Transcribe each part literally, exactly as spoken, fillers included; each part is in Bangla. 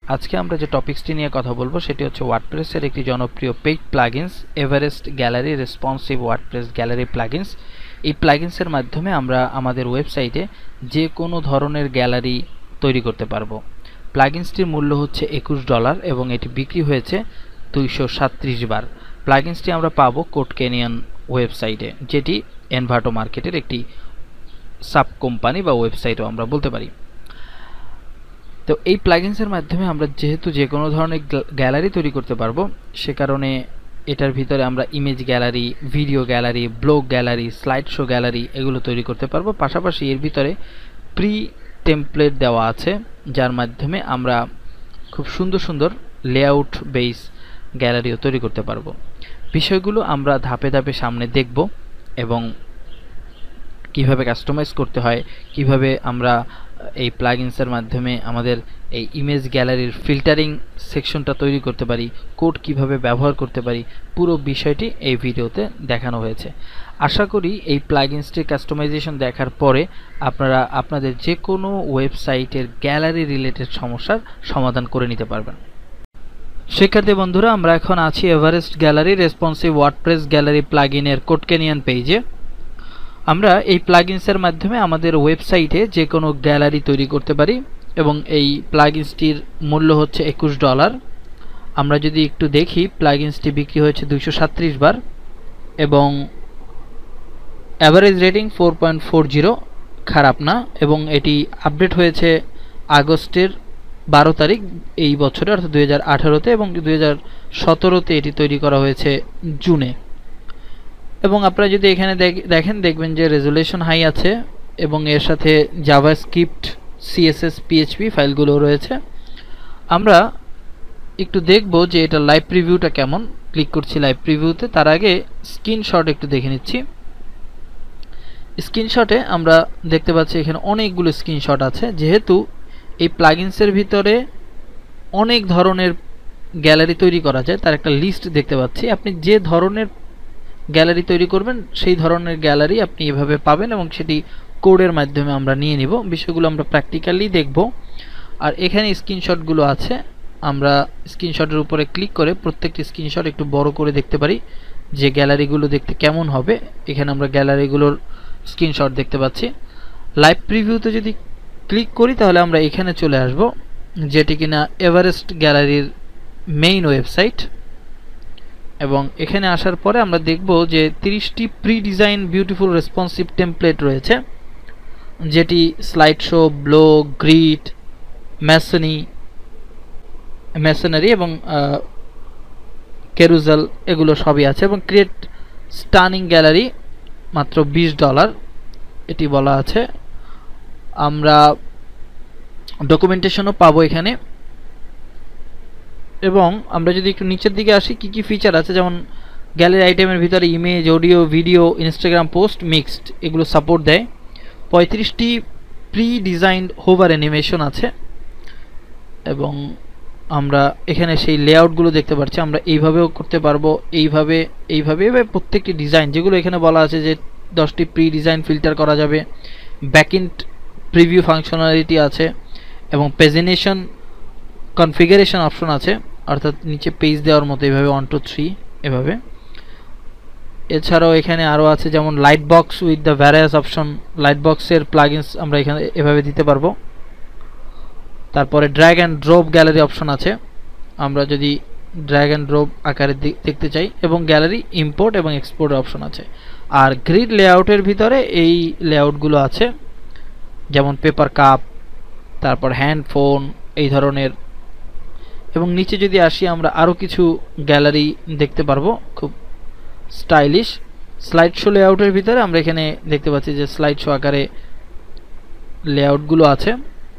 আজকে আমরা যে টপিকসটি নিয়ে কথা বলবো সেটি হচ্ছে ওয়ার্ডপ্রেসের একটি জনপ্রিয় paid plugins Everest gallery responsive WordPress gallery plugins. এই প্লাগইনসের মাধ্যমে আমরা আমাদের ওয়েবসাইটে যে কোনো ধরনের গ্যালারি তৈরি করতে পারবো। প্লাগইনসটির মূল্য হচ্ছে একুশ ডলার এবং এটি বিক্রি হয়েছে দুইশো সাতত্রিশ বার। প্লাগইনসটি আমরা পাবো কোড ক্যানিয়ন ওয়েবসাইটে, যেটি এনভার্টো মার্কেটের একটি সাব কোম্পানি বা ওয়েবসাইটও আমরা বলতে পারি। তো এই প্লাগইনসের মাধ্যমে আমরা যেহেতু যে কোনো ধরনের গ্যালারি তৈরি করতে পারবো, সে কারণে এটার ভিতরে আমরা image gallery, video gallery, blog gallery, slide show gallery এগুলো তৈরি করতে পারবো। পাশাপাশি এর ভিতরে প্রি টেমপ্লেট দেওয়া আছে, যার মাধ্যমে আমরা খুব সুন্দর সুন্দর লেআউট বেস গ্যালারিও তৈরি করতে পারবো। বিষয়গুলো আমরা ধাপে ধাপে সামনে দেখব এবং কিভাবে কাস্টমাইজ করতে হয়, কিভাবে আমরা এই প্লাগইনসের মাধ্যমে আমাদের এই ইমেজ গ্যালারির ফিল্টারিং সেকশনটা তৈরি করতে পারি, কোড কিভাবে ব্যবহার করতে পারি, পুরো বিষয়টি এই ভিডিওতে দেখানো হয়েছে। আশা করি এই প্লাগইনসটির কাস্টমাইজেশন দেখার পরে আপনারা আপনাদের যে কোনো ওয়েবসাইটের গ্যালারি রিলেটেড সমস্যার সমাধান করে নিতে পারবেন। শিক্ষার্থী বন্ধুরা, আমরা এখন আছি Everest gallery responsive WordPress gallery প্লাগইনের কোড ক্যানিয়ন পেজে। আমরা এই প্লাগইনসের মাধ্যমে আমাদের ওয়েবসাইটে যে কোনো গ্যালারি তৈরি করতে পারি এবং এই প্লাগইনসটির মূল্য হচ্ছে একুশ ডলার। আমরা যদি একটু দেখি, প্লাগইনসটি বিক্রি হয়েছে দুইশো সাতত্রিশ বার এবং average rating four point four zero, খারাপ না। এবং এটি আপডেট হয়েছে আগস্টের বারো তারিখ এই বছরে, অর্থাৎ দুই হাজার আঠারোতে, এবং দুই হাজার সতেরোতে এটি তৈরি করা হয়েছে জুনে। এবং আপনারা যদি এখানে দেখেন, দেখবেন যে রেজুলেশন হাই আছে এবং এর সাথে জাভাস্ক্রিপ্ট, সিএসএস, পিএইচপি ফাইলগুলো রয়েছে। আমরা একটু দেখব যে এটা লাইভ প্রিভিউটা কেমন। ক্লিক করছি লাইভ প্রিভিউতে। তার আগে স্ক্রিনশট একটু দেখে নিচ্ছি। স্ক্রিনশটে আমরা দেখতে পাচ্ছি এখানে অনেকগুলো স্ক্রিনশট আছে। যেহেতু এই প্লাগইনসের ভিতরে অনেক ধরনের গ্যালারি তৈরি করা যায়, তার একটা লিস্ট দেখতে পাচ্ছি। আপনি যে ধরনের গ্যালারি তৈরি করবেন সেই ধরনের গ্যালারি আপনি এভাবে পাবেন এবং সেটি কোডের মাধ্যমে আমরা নিয়ে নিব। বিষয়গুলো আমরা প্র্যাকটিক্যালি দেখব। আর এখানে স্ক্রিনশটগুলো আছে, আমরা স্ক্রিনশটের উপরে ক্লিক করে প্রত্যেকটি স্ক্রিনশট একটু বড় করে দেখতে পারি যে গ্যালারিগুলো দেখতে কেমন হবে। এখানে আমরা গ্যালারিগুলোর স্ক্রিনশট দেখতে পাচ্ছি। লাইভ প্রিভিউতে যদি ক্লিক করি তাহলে আমরা এখানে চলে আসব, যেটি কিনা এভারেস্ট গ্যালারির মেইন ওয়েবসাইট। এবং এখানে আসার পরে আমরা দেখব যে তিরিশটি pre design beautiful responsive template রয়েছে, যেটি slide show, blog, grid, mason masonry এবং ক্যারুজাল এগুলো সবই আছে। এবং ক্রিয়েট স্টানিং গ্যালারি মাত্র বিশ ডলার এটি বলা আছে। আমরা ডকুমেন্টেশনও পাবো এখানে। এবং আমরা যদি একটু নিচের দিকে আসি, কি কি ফিচার আছে, যেমন গ্যালারি আইটেমের ভিতরে image, audio, video, Instagram post, mixed এগুলো সাপোর্ট দেয়। পঁয়ত্রিশটি প্রি ডিজাইনড হোভার অ্যানিমেশন আছে এবং আমরা এখানে সেই লেআউটগুলো দেখতে পাচ্ছি। আমরা এইভাবেও করতে পারবো, এইভাবে এইভাবে প্রত্যেকটি ডিজাইন যেগুলো এখানে বলা আছে যে দশটি প্রি ডিজাইন ফিল্টার করা যাবে। ব্যাকএন্ড প্রিভিউ ফাংশনালিটি আছে এবং পেজিনেশন কনফিগারেশন অপশন আছে, অর্থাৎ নিচে পেজ দেওয়ার মতো এইভাবে ওয়ান টু থ্রি এভাবে। এছাড়াও এখানে আরও আছে যেমন light box with the various option, light বক্সের প্লাগইনস আমরা এখানে এভাবে দিতে পারবো। তারপরে drag and drop gallery option আছে, আমরা যদি ড্র্যাগ অ্যান্ড ড্রপ আকারে দেখতে চাই, এবং গ্যালারি ইম্পোর্ট এবং এক্সপোর্ট অপশন আছে। আর গ্রিড লেআউটের ভিতরে এই লেআউটগুলো আছে, যেমন পেপার কাপ, তারপর হ্যান্ড ফোন এই ধরনের। এবং নিচে যদি আসি আমরা আরও কিছু গ্যালারি দেখতে পারবো খুব স্টাইলিশ। স্লাইড শো লেআউটের ভিতরে আমরা এখানে দেখতে পাচ্ছি যে স্লাইড শো আকারে লেআউটগুলো আছে।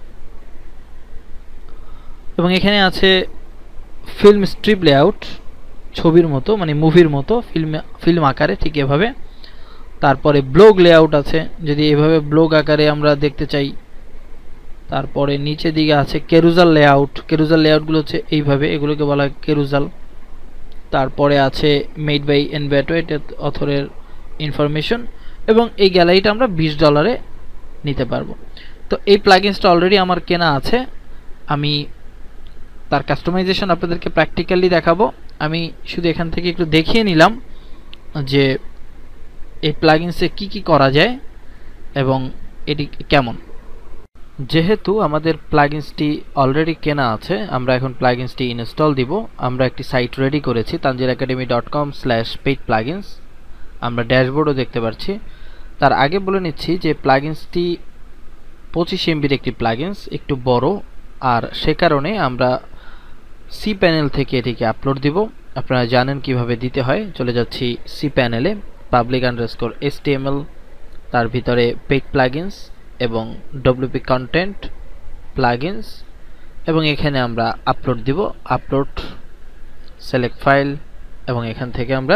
এবং এখানে আছে ফিল্ম স্ট্রিপ লেআউট, ছবির মতো, মানে মুভির মতো ফিল্ম ফিল্ম আকারে, ঠিক এভাবে। তারপরে ব্লগ লেআউট আছে, যদি এভাবে ব্লগ আকারে আমরা দেখতে চাই। তারপরে নিচে দিকে আছে ক্যারুজাল লেআউট, ক্যারুজাল লেআউটগুলো হচ্ছে এইভাবে, এগুলোকে বলা হয় ক্যারুজাল। তারপরে আছে মেড বাই এনভার্টো, এটা অথরের ইনফরমেশন। এবং এই গ্যালারিটা আমরা বিশ ডলারে নিতে পারবো। তো এই প্লাগইনসটা অলরেডি আমার কেনা আছে, আমি তার কাস্টমাইজেশন আপনাদেরকে প্র্যাকটিক্যালি দেখাবো। আমি শুধু এখান থেকে একটু দেখিয়ে নিলাম যে এই প্লাগইনসে কি কি করা যায় এবং এটি কেমন। যেহেতু আমাদের প্লাগইনসটি অলরেডি কেনা আছে, আমরা এখন প্লাগইনসটি ইনস্টল দিব। আমরা একটি সাইট রেডি করেছি Tanjir academy dot com slash paid plugins. আমরা ড্যাশবোর্ডও দেখতে পাচ্ছি। তার আগে বলে নিচ্ছি যে প্লাগইনসটি পঁচিশ এমবির একটি প্লাগইনস, একটু বড়, আর সে কারণে আমরা সি প্যানেল থেকে এটিকে আপলোড দিব। আপনারা জানেন কিভাবে দিতে হয়। চলে যাচ্ছি সি প্যানেলে, পাবলিক আন্ডারস্কোর এসটিএমএল, তার ভিতরে পেইড প্লাগইনস এবং ডব্লিউপি কন্টেন্ট প্লাগইনস, এবং এখানে আমরা আপলোড দিব। আপলোড, সিলেক্ট ফাইল, এবং এখান থেকে আমরা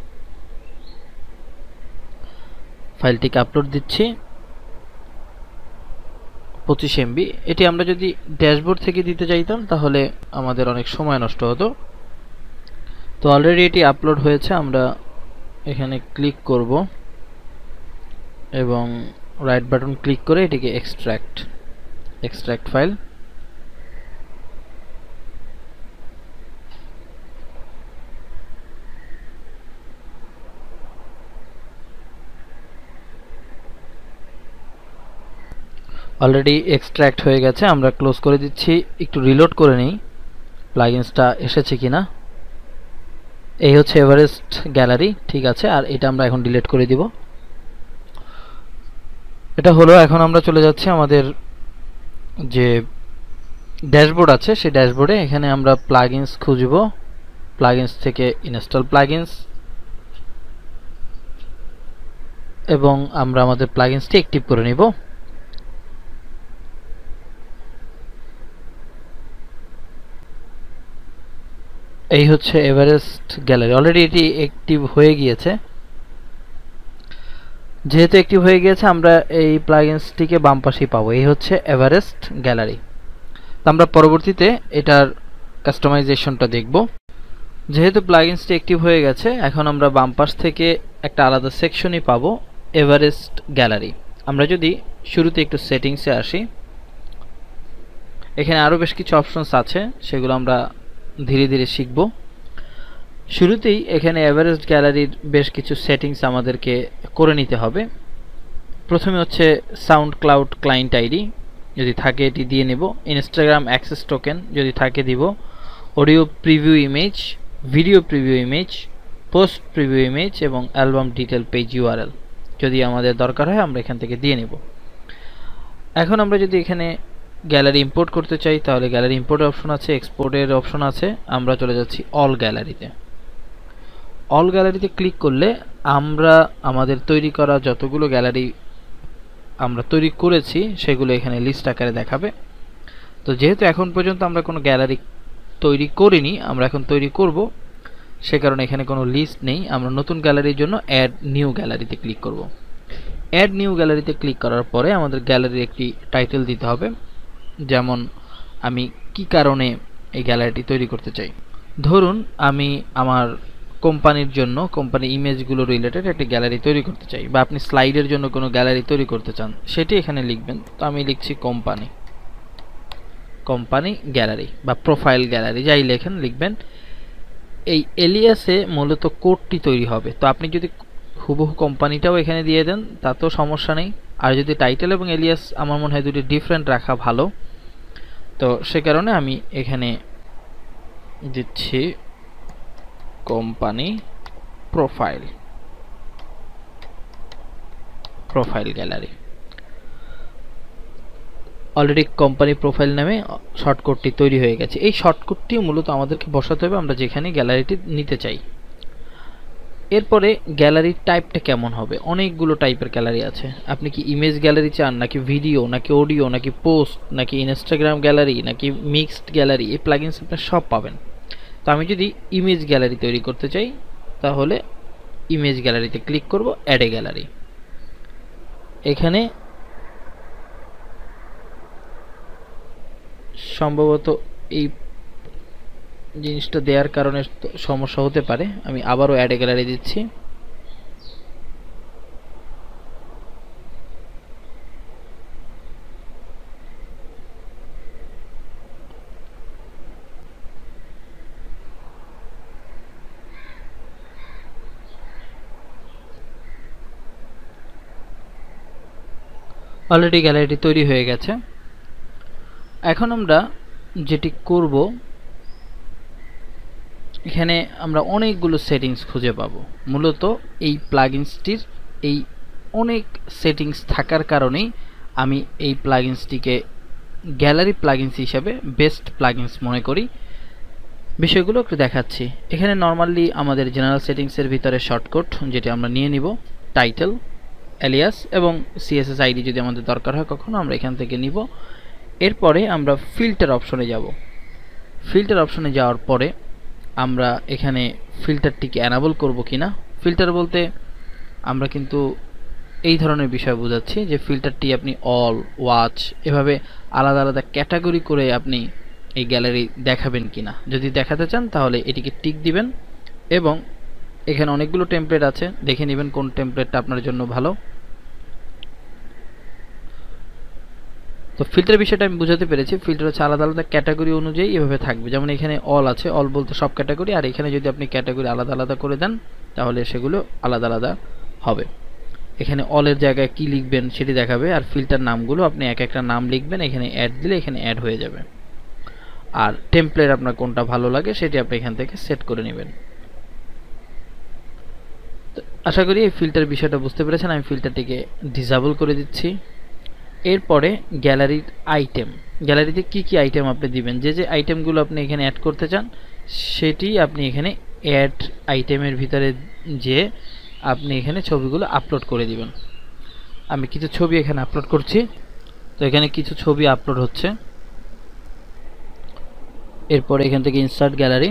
ফাইলটিকে আপলোড দিচ্ছি পঁচিশ এমবি। এটি আমরা যদি ড্যাশবোর্ড থেকে দিতে চাইতাম তাহলে আমাদের অনেক সময় নষ্ট হতো। তো অলরেডি এটি আপলোড হয়েছে। আমরা এখানে ক্লিক করব এবং রাইট বাটন ক্লিক করে এটিকে extract extract file. Already extract হয়ে গেছে, আমরা ক্লোজ করে দিচ্ছি। একটু রিলোড করে নিই প্লাগইনসটা এসেছে কিনা। এই হচ্ছে এভারেস্ট গ্যালারি, ঠিক আছে। আর এটা আমরা এখন ডিলিট করে দিব। এটা হলো। এখন আমরা চলে যাচ্ছি আমাদের যে ড্যাশবোর্ড আছে সেই ড্যাশবোর্ডে। এখানে আমরা প্লাগইনস খুঁজব, প্লাগইনস থেকে ইনস্টল প্লাগইনস, এবং আমরা আমাদের প্লাগইনসটি অ্যাক্টিভ করে নিব। এই হচ্ছে এভারেস্ট গ্যালারি। অলরেডি এটি অ্যাক্টিভ হয়ে গিয়েছে। যেহেতু অ্যাক্টিভ হয়ে গিয়েছে আমরা এই প্লাগইনসটিকে বাম পাশেই পাবো। এই হচ্ছে এভারেস্ট গ্যালারি। তো আমরা পরবর্তীতে এটার কাস্টমাইজেশনটা দেখব। যেহেতু প্লাগইনসটি অ্যাক্টিভ হয়ে গেছে, এখন আমরা বাম পাশ থেকে একটা আলাদা সেকশনই পাবো, এভারেস্ট গ্যালারি। আমরা যদি শুরুতে একটু সেটিংসে আসি, এখানে আরও বেশ কিছু অপশনস আছে, সেগুলো আমরা ধীরে ধীরে শিখব। শুরুতেই এখানে এভারেস্ট গ্যালারির বেশ কিছু সেটিংস আমাদেরকে করে নিতে হবে। প্রথমে হচ্ছে সাউন্ড ক্লাউড ক্লায়েন্ট আইডি, যদি থাকে এটি দিয়ে নেব। ইনস্টাগ্রাম অ্যাক্সেস টোকেন যদি থাকে দিব। Audio preview image, video preview image, post preview image এবং অ্যালবাম ডিটেল পেজ ইউআরএল যদি আমাদের দরকার হয় আমরা এখান থেকে দিয়ে নেব। এখন আমরা যদি এখানে গ্যালারি ইম্পোর্ট করতে চাই তাহলে গ্যালারি ইম্পোর্টের অপশন আছে, এক্সপোর্টের অপশন আছে। আমরা চলে যাচ্ছি অল গ্যালারিতে। অল গ্যালারিতে ক্লিক করলে আমরা আমাদের তৈরি করা যতগুলো গ্যালারি আমরা তৈরি করেছি সেগুলো এখানে লিস্ট আকারে দেখাবে। তো যেহেতু এখন পর্যন্ত আমরা কোনো গ্যালারি তৈরি করিনি, আমরা এখন তৈরি করব, সে কারণে এখানে কোনো লিস্ট নেই। আমরা নতুন গ্যালারির জন্য অ্যাড নিউ গ্যালারিতে ক্লিক করব। অ্যাড নিউ গ্যালারিতে ক্লিক করার পরে আমাদের গ্যালারির একটি টাইটেল দিতে হবে, যেমন আমি কি কারণে এই গ্যালারিটি তৈরি করতে চাই। ধরুন আমি আমার কোম্পানির জন্য, কোম্পানি ইমেজগুলো রিলেটেড একটি গ্যালারি তৈরি করতে চাই, বা আপনি স্লাইডের জন্য কোনো গ্যালারি তৈরি করতে চান, সেটি এখানে লিখবেন। তো আমি লিখছি কোম্পানি, কোম্পানি গ্যালারি বা প্রোফাইল গ্যালারি, যাই লেখেন লিখবেন। এই এলিয়াসে মূলত কোডটি তৈরি হবে। তো আপনি যদি হুবহু কোম্পানিটাও এখানে দিয়ে দেন তাতেও সমস্যা নেই। আর যদি টাইটেল এবং এলিয়াস আমার মনে হয় দুটি ডিফারেন্ট রাখা ভালো, তো সে কারণে আমি এখানে দিচ্ছি company profile, profile gallery. Already company profile নামে শর্টকাটটি তৈরি হয়ে গেছে। এই শর্টকাটটি মূলত আমাদেরকে বসাতে হবে আমরা যেখানে গ্যালারিটি নিতে চাই। এরপরে গ্যালারির টাইপটা কেমন হবে। অনেকগুলো টাইপের গ্যালারি আছে। আপনি কি ইমেজ গ্যালারি চান, নাকি ভিডিও, নাকি অডিও, নাকি পোস্ট, নাকি ইনস্টাগ্রাম গ্যালারি, নাকি মিক্সড গ্যালারি, এই প্লাগইনস আপনি সব পাবেন। তো আমি যদি ইমেজ গ্যালারি তৈরি করতে চাই তাহলে ইমেজ গ্যালারিতে ক্লিক করব, অ্যাড এ গ্যালারি। এখানে সম্ভবত এই জিনিসটা দেওয়ার কারণে সমস্যা হতে পারে, আমি আবারও অ্যাড এ গ্যালারি দিচ্ছি। অলরেডি গ্যালারিটি তৈরি হয়ে গেছে। এখন আমরা যেটি করব, এখানে আমরা অনেকগুলো সেটিংস খুঁজে পাবো। মূলত এই প্লাগইনসটির এই অনেক সেটিংস থাকার কারণেই আমি এই প্লাগইনসটিকে গ্যালারি প্লাগইনস হিসাবে বেস্ট প্লাগইনস মনে করি। বিষয়গুলো একটু দেখাচ্ছি। এখানে নরমালি আমাদের জেনারেল সেটিংসের ভিতরে শর্টকাট যেটি আমরা নিয়ে নিব, টাইটেল, এলিয়াস এবং সিএসএস আইডি যদি আমাদের দরকার হয় কখনো আমরা এখান থেকে নিব। এরপরে আমরা ফিল্টার অপশনে যাব। ফিল্টার অপশনে যাওয়ার পরে আমরা এখানে ফিল্টারটিকে অ্যানাবল করব কিনা। ফিল্টার বলতে আমরা কিন্তু এই ধরনের বিষয় বোঝাচ্ছি যে ফিল্টারটি আপনি অল, ওয়াচ এভাবে আলাদা আলাদা ক্যাটাগরি করে আপনি এই গ্যালারি দেখাবেন কিনা। যদি দেখাতে চান তাহলে এটিকে টিক দিবেন এবং এখানে অনেকগুলো টেমপ্লেট আছে, দেখে নেবেন কোন টেমপ্লেটটা আপনার জন্য ভালো। তো ফিল্টার বিষয়টা আমি বুঝাতে পেরেছি। ফিল্টার হচ্ছে আলাদা আলাদা ক্যাটাগরি অনুযায়ী এভাবে থাকবে। যেমন এখানে অল আছে, অল বলতে সব ক্যাটাগরি, আর এখানে যদি আপনি ক্যাটাগরি আলাদা আলাদা করে দেন তাহলে সেগুলো আলাদা আলাদা হবে। এখানে অলের জায়গায় কি লিখবেন সেটি দেখাবে, আর ফিল্টার নামগুলো আপনি এক একটা নাম লিখবেন, এখানে অ্যাড দিলে এখানে অ্যাড হয়ে যাবে। আর টেমপ্লেট আপনার কোনটা ভালো লাগে সেটি আপনি এখান থেকে সেট করে নেবেন। আশা করি এই ফিল্টার বিষয়টা বুঝতে পেরেছেন। আমি ফিল্টারটিকে ডিসেবল করে দিচ্ছি। এরপরে গ্যালারির আইটেম, গ্যালারিতে কি কি আইটেম আপনি দিবেন, যে যে আইটেমগুলো আপনি এখানে অ্যাড করতে চান সেটি আপনি এখানে অ্যাড আইটেমের ভিতরে যে আপনি এখানে ছবিগুলো আপলোড করে দিবেন। আমি কিছু ছবি এখানে আপলোড করছি। তো এখানে কিছু ছবি আপলোড হচ্ছে। এরপরে এখান থেকে ইনসার্ট গ্যালারি,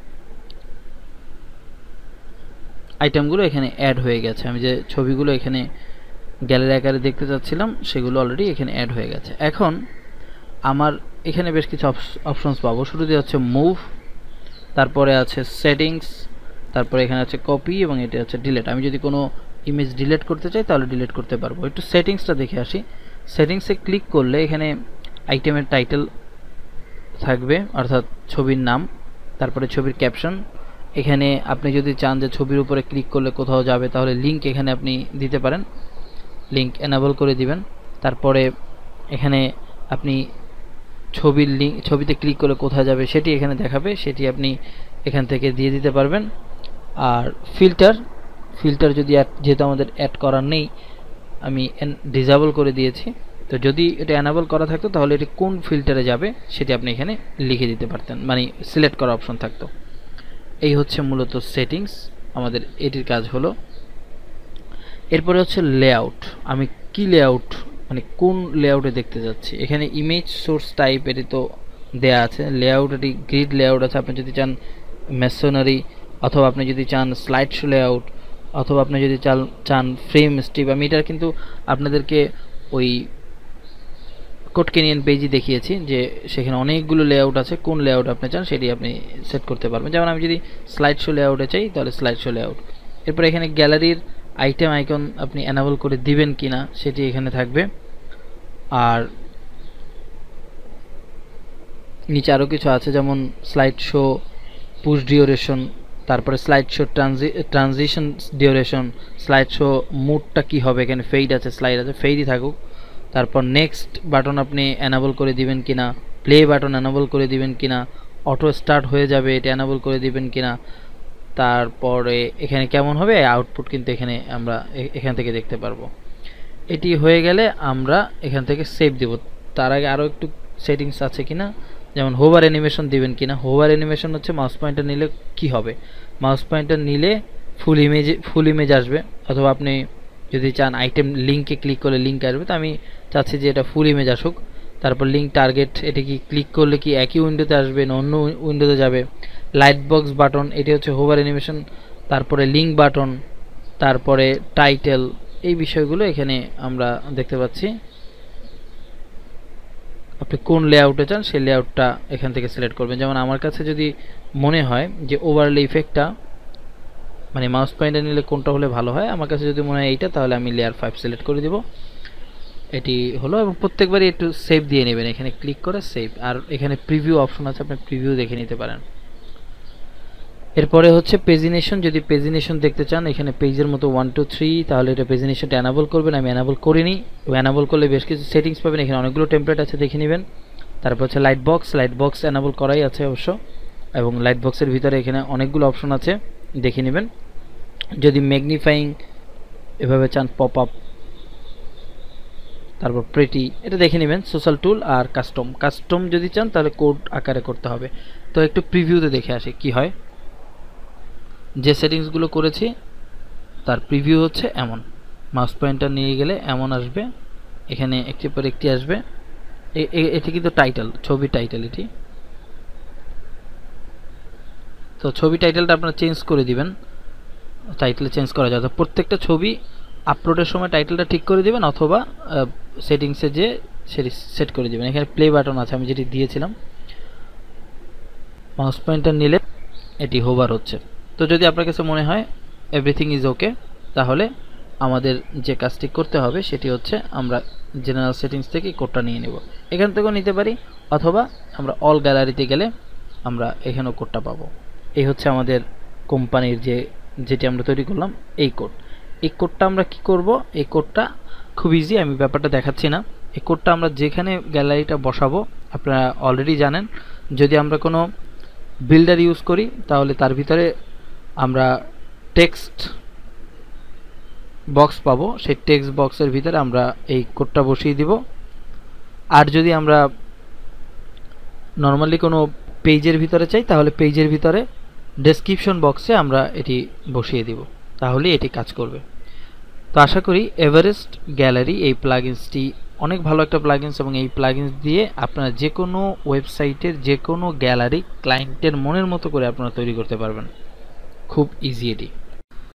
আইটেমগুলো এখানে অ্যাড হয়ে গেছে। আমি যে ছবিগুলো এখানে গ্যালারি আকারে দেখতে চাচ্ছিলাম সেগুলো অলরেডি এখানে অ্যাড হয়ে গেছে। এখন আমার এখানে বেশ কিছু অপশনস পাবো। শুরুতে হচ্ছে মুভ, তারপরে আছে সেটিংস, তারপরে এখানে আছে কপি এবং এটা হচ্ছে ডিলিট। আমি যদি কোনো ইমেজ ডিলিট করতে চাই তাহলে ডিলিট করতে পারবো। একটু সেটিংসটা দেখে আসি। সেটিংসে ক্লিক করলে এখানে আইটেমের টাইটেল থাকবে, অর্থাৎ ছবির নাম, তারপরে ছবির ক্যাপশন। এখানে আপনি যদি চান যে ছবির উপরে ক্লিক করলে কোথাও যাবে তাহলে লিঙ্ক এখানে আপনি দিতে পারেন, লিঙ্ক এনাবল করে দিবেন। তারপরে এখানে আপনি ছবির লিঙ্ক, ছবিতে ক্লিক করলে কোথায় যাবে সেটি এখানে দেখাবে, সেটি আপনি এখান থেকে দিয়ে দিতে পারবেন। আর ফিল্টার, ফিল্টার যদি যেহেতু আমাদের অ্যাড করার নেই আমি ডিসেবল করে দিয়েছি, তো যদি এটা এনাবল করা থাকতো তাহলে এটি কোন ফিল্টারে যাবে সেটি আপনি এখানে লিখে দিতে পারতেন, মানে সিলেক্ট করা অপশন থাকতো। এই হচ্ছে মূলত সেটিংস, আমাদের এটির কাজ হলো। এরপরে হচ্ছে লেআউট। আমি কি লেআউট, মানে কোন লেআউটে দেখতে যাচ্ছি। এখানে ইমেজ সোর্স টাইপ এটি তো দেয়া আছে। লেআউট এটি গ্রিড লেআউট আছে। আপনি যদি চান মেসোনারি, অথবা আপনি যদি চান স্লাইড শো লেআউট, অথবা আপনি যদি চান চান ফ্রেম স্ট্রিপ। আমি এটার কিন্তু আপনাদেরকে ওই কোডকেনিয়ান পেজই দেখিয়েছি যে সেখানে অনেকগুলো লেআউট আছে। কোন লেআউট আপনি চান সেটি আপনি সেট করতে পারবেন। যেমন আমি যদি স্লাইড শো লেআউটে চাই তাহলে স্লাইড শো লেআউট। এরপর এখানে গ্যালারির আইটেম আইকন আপনি এনাবল করে দিবেন কিনা সেটি এখানে থাকবে। আর নিচে আরও কিছু আছে, যেমন স্লাইড শো পুশ ডিউরেশন, তারপরে slide show transi transition duration, slide show মুডটা কী হবে, এখানে ফেইড আছে, স্লাইড আছে, ফেইডই থাকুক। তারপর নেক্সট বাটন আপনি এনাবল করে দিবেন কিনা, প্লে বাটন এনাবল করে দিবেন কিনা, অটো স্টার্ট হয়ে যাবে এটা এনাবল করে দিবেন কিনা। তারপরে এখানে কেমন হবে আউটপুট কিন্তু এখানে আমরা এখান থেকে দেখতে পারবো। এটি হয়ে গেলে আমরা এখান থেকে সেভ দেব। তার আগে আরও একটু সেটিংস আছে কিনা, যেমন হোভার অ্যানিমেশন দিবেন কিনা। হোভার অ্যানিমেশন হচ্ছে মাউস পয়েন্টার নিলে কি হবে, মাউস পয়েন্টার নিলে ফুল ইমেজ ফুল ইমেজ আসবে, অথবা আপনি যদি চান আইটেম লিঙ্কে ক্লিক করলে লিঙ্ক আসবে। তো আমি চাচ্ছি যে এটা ফুল ইমেজ আসুক। তারপর লিঙ্ক টার্গেট, এটা কি ক্লিক করলে কি একই উইন্ডোতে আসবে না অন্য উইন্ডোতে যাবে। লাইট বক্স বাটন, এটি হচ্ছে হোভার অ্যানিমেশন। তারপরে লিঙ্ক বাটন, তারপরে টাইটেল, এই বিষয়গুলো এখানে আমরা দেখতে পাচ্ছি। আপনি কোন লেআউটে চান সেই লেআউটটা এখান থেকে সিলেক্ট করবেন। যেমন আমার কাছে যদি মনে হয় যে ওভারলে ইফেক্টটা মানে মাউস পয়েন্টার নিলে কোনটা হলে ভালো হয়, আমার কাছে যদি মনে হয় এইটা, তাহলে আমি লেয়ার ফাইভ সিলেক্ট করে দেব। এটি হলো, এবং প্রত্যেকবারই একটু সেভ দিয়ে নেবেন, এখানে ক্লিক করে সেভ। আর এখানে প্রিভিউ অপশন আছে, আপনি প্রিভিউ দেখে নিতে পারেন। এরপরে হচ্ছে পেজিনেশন। যদি পেজিনেশন দেখতে চান এখানে পেজের মতো ওয়ান টু থ্রি, তাহলে এটা পেজিনেশনটা অ্যানাবল করবেন। আমি অ্যানাবল করিনি, অ্যানাবল করলে বেশ কিছু সেটিংস পাবেন, এখানে অনেকগুলো টেমপ্লেট আছে, দেখে নেবেন। তারপর হচ্ছে light box, light box enable করাই আছে অবশ্য, এবং লাইট বক্সের ভিতরে এখানে অনেকগুলো অপশন আছে, দেখে নেবেন। যদি ম্যাগনিফাইং এভাবে চান, পপ আপ, তারপর প্রেটি, এটা দেখে নেবেন। সোশ্যাল টুল আর কাস্টম, কাস্টম যদি চান তাহলে কোড আকারে করতে হবে। তো একটু প্রিভিউতে দেখে আসি কি হয়। যে সেটিংসগুলো করেছি তার প্রিভিউ হচ্ছে এমন, মাউস পয়েন্টার নিয়ে গেলে এমন আসবে, এখানে একটি পর একটি আসবে। এটি কিন্তু টাইটেল, ছবি টাইটেল এটি। তো ছবি টাইটেলটা আপনারা চেঞ্জ করে দিবেন, টাইটেল চেঞ্জ করা যায়। প্রত্যেকটা ছবি আপলোডের সময় টাইটেলটা ঠিক করে দিবেন, অথবা সেটিংসে যে সেটি সেট করে দিবেন। এখানে প্লে বাটন আছে, আমি যেটি দিয়েছিলাম, মাউস পয়েন্টার নিলে এটি হোভার হচ্ছে। তো যদি আপনার কাছে মনে হয় এভরিথিং ইজ ওকে, তাহলে আমাদের যে কাজটি করতে হবে সেটি হচ্ছে আমরা জেনারেল সেটিংস থেকে কোডটা নিয়ে নেব। এখান থেকেও নিতে পারি, অথবা আমরা অল গ্যালারিতে গেলে আমরা এখানেও কোডটা পাবো। এই হচ্ছে আমাদের কোম্পানির যে যেটি আমরা তৈরি করলাম এই কোড। এই কোডটা আমরা কি করব, এই কোডটা খুব ইজি, আমি ব্যাপারটা দেখাচ্ছি না। এই কোডটা আমরা যেখানে গ্যালারিটা বসাবো আপনারা অলরেডি জানেন। যদি আমরা কোনো বিল্ডার ইউজ করি তাহলে তার ভিতরে আমরা টেক্সট বক্স পাবো, সেই টেক্সট বক্সের ভিতরে আমরা এই কোডটা বসিয়ে দিব। আর যদি আমরা নর্মালি কোনো পেজের ভিতরে চাই তাহলে পেজের ভিতরে ডেসক্রিপশন বক্সে আমরা এটি বসিয়ে দিব, তাহলে এটি কাজ করবে। তো আশা করি এভারেস্ট গ্যালারি এই প্লাগইনসটি অনেক ভালো একটা প্লাগইনস, এবং এই প্লাগইনস দিয়ে আপনারা যে কোনো ওয়েবসাইটের যে কোনো গ্যালারি ক্লায়েন্টের মনের মতো করে আপনারা তৈরি করতে পারবেন, খুব ইজি এটি।